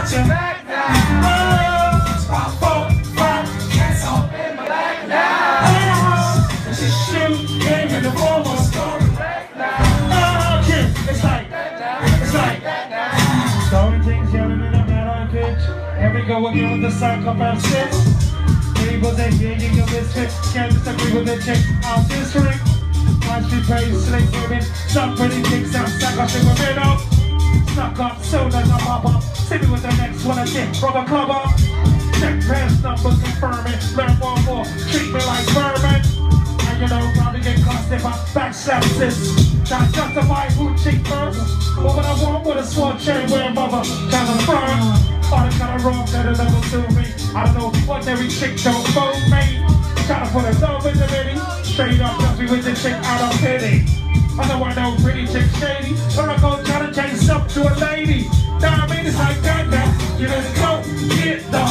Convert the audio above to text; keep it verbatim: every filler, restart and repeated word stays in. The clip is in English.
got your back now. Oh, five, four, five, that's all in my back now. Oh, this shit came in the form of story back now. Oh, yeah, it's like, it's like, story things yelling in a bad pitch. Here we go again with the sound come out shit. Neighbors ain't here, you can misfit. Can't disagree with the chick out this ring. Watch me praise slick women. Some pretty chicks out, stack up shit with men up. Stuck up, soon as I pop up. See me with the next one, I get from a club up. Check past numbers, confirm it. Learn one more, treat me like vermin. And you know, probably get cost if I backslap this. Try to justify who cheat first. But what I want with a sword chain wearing mother, kind of firm. All the kind of wrong that a level to me. I don't know what every chick don't vote me. Try to put a love in the mini. Straight up, just be with the chick out of pity. I know I know pretty chick shady. But I go try to chase up to a lady. Now I mean it's like that now. You just go get the